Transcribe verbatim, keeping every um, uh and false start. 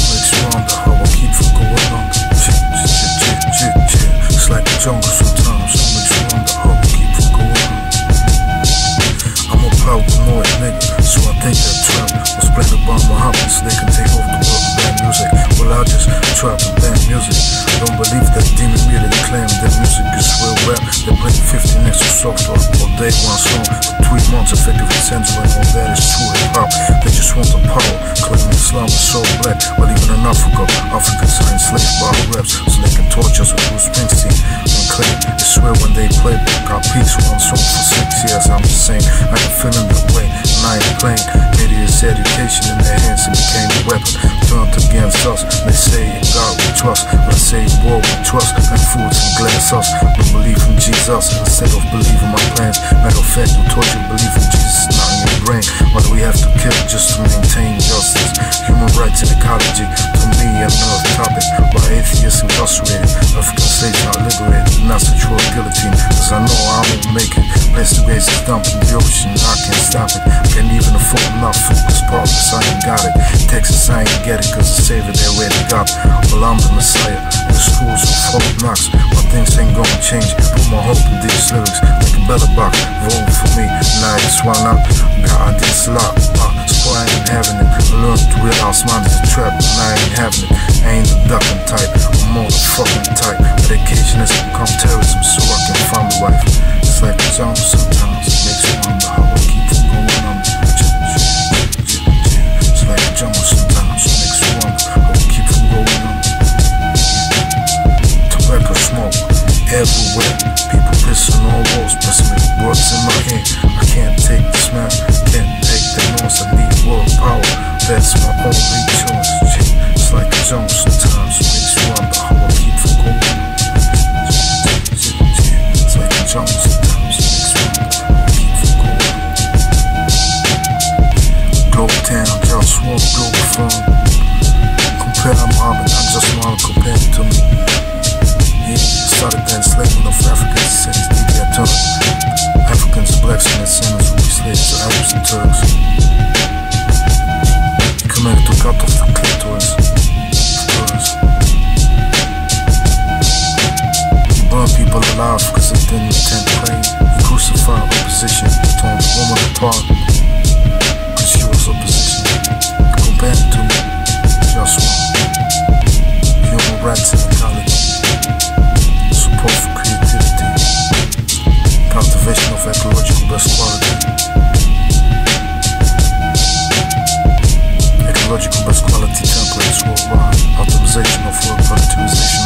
Makes you wonder how I keep from going on. It's like the jungle sometimes. It makes you wonder how I keep from going on. I'm a paranoid nigga, so I think that trap was playing about my hobbies so they can take over the world with bad music. Well, I just trap and bad music. Don't believe that demon media they claim that music is real rap. They play fifteen next to soft rock all day, one song for three months, effectively censoring all that is true hip hop. They just want the power, claiming Islam is so black. While even in Africa, Africans are enslaved by our raps, so they can torture us with Bruce Springsteen and claim they swear when they play back our peace one song for six years. I'm just saying, I can feel in that way, and I ain't playing. Media's education in their hands and became a weapon turned against us. They say in God we trust, I say in war we trust, and fools and glass us. We believe in Jesus instead of believing my plans. Matter of fact, we taught you to believe in Jesus, not in your brain. Why do we have to kill just to maintain justice? Human rights and ecology, to me another topic. Why atheists incarcerated, African slaves not liberated, and that's the true guillotine. Cause I know I won't make it. Place the race is dumped in the ocean, I can't stop it. Can't even afford enough food, cause progress I ain't got it. Texas I ain't get it, cause the savior they already got. Well, I'm the messiah, in the schools of folk knocks. My things ain't gonna change, put my hope in these lyrics. Make a better box, vote for me, now it's one up. God, this lot, uh, so I ain't having it. I learned to realize mine is a trap, and I ain't having it. I ain't the ducking type, I'm more the fucking type. Medication has become terrorism, so I can find my wife. It's like a jungle sometimes, it makes you wonder how I keep from going on. It's like a jungle sometimes, it makes you wonder how I keep from going on. Tobacco smoke everywhere, people pissing on walls, pressing me words in my head. I can't take the smell, can't take the noise, I need world power, that's my only choice. It's like a jungle sometimes, it makes you wonder how I keep from going on. It's like a jungle sometimes, it makes you wonder how I keep from going on. Globetown, JustWar, Globalfirm. Compare Muhammad, I just want to compare it to me. He started the enslavement of Africans since D B dot T T. Africans, blacks, and descendants will be slaves to Arabs and Turks. He commanded to cut off the clitoris first. He burned people alive because they didn't intend to pray. He crucified opposition, torn the woman apart because she was opposition. Compare it to me, JustWar. Human rights and ecology. Support for creativity, cultivation of ecological best quality, ecological best quality templates worldwide, optimization of work productivization.